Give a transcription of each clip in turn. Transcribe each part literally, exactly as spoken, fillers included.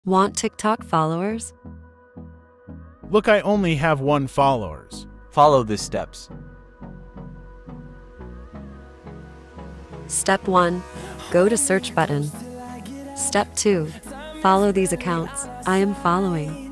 Want TikTok followers? Look, I only have one followers. Follow the steps. Step one. Go to search button. Step two. Follow these accounts. I am following.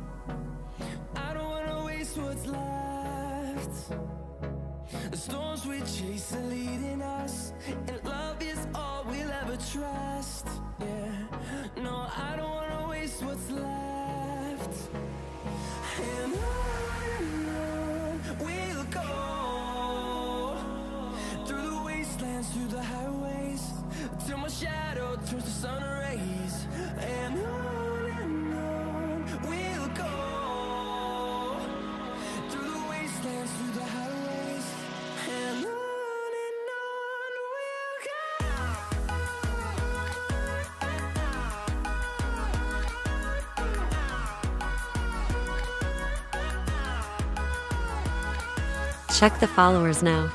The storms we chase are leading us, and love is all we'll ever trust. Yeah, no, I don't wanna waste what's left. And on we'll go, through the wastelands, through the highways, till my shadow turns to sun rays. And on and on we'll go, through the wastelands, through the highways, and on and on we'll Check the followers now.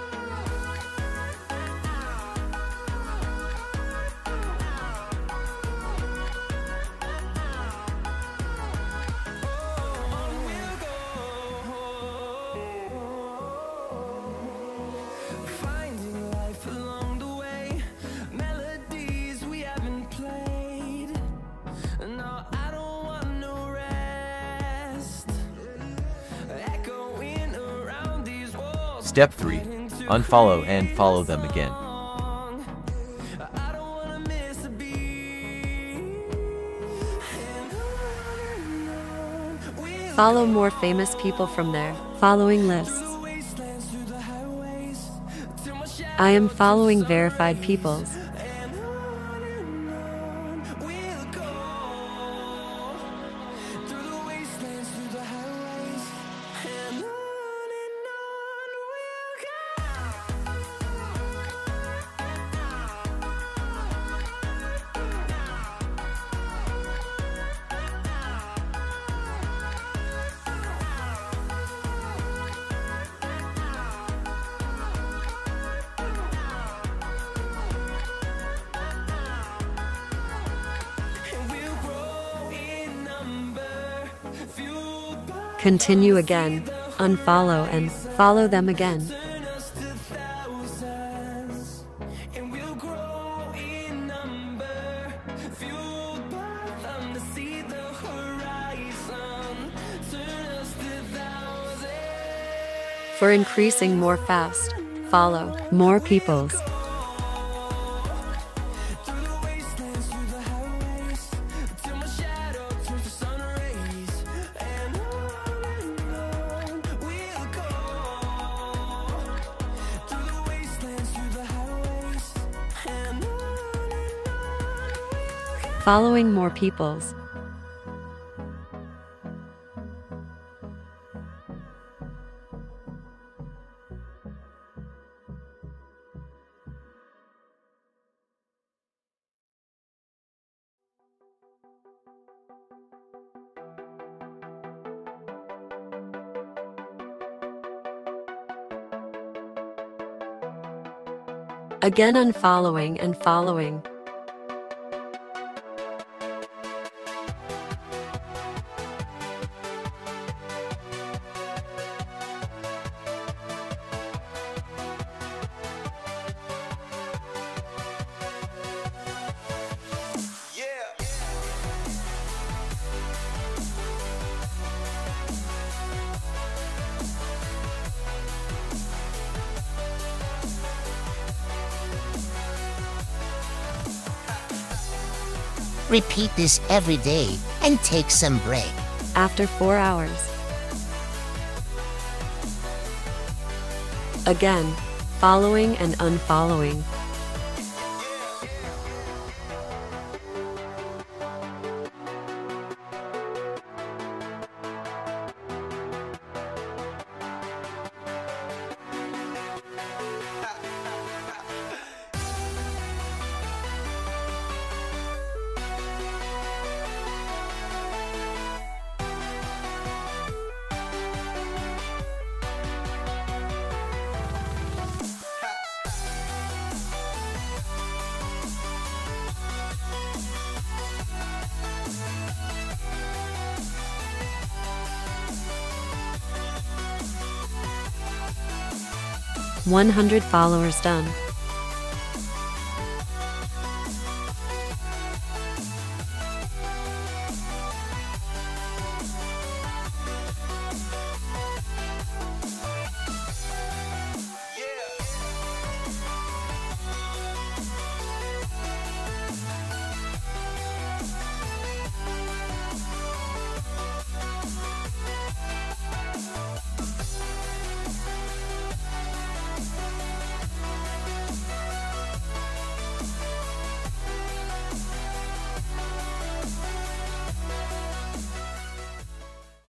finding life along the way, melodies we haven't played. No, I don't want no rest, echoing around these walls. Step three. Unfollow and follow them again. I don't wanna miss a beat. And on and on we'll Follow more famous people from there. Following lists. the wastelands, through the highways, till my shadow I am following verified peoples. and on and on we'll go, through the wastelands, through the highways, and on and on we'll and we'll grow in number, fueled by Continue again. Unfollow and follow them again. turn us to thousands, and we'll grow in number, fueled by them to see the horizon, turn us to thousands. For increasing more fast. Follow more peoples. Through the wastelands, through the highways, till my shadow turns to sun rays, and on and on we'll go, through the wastelands, through the highways, and on and on we'll go. Following more peoples. Again unfollowing and following. Repeat this every day and take some break. After four hours. Again, following and unfollowing. one hundred followers done.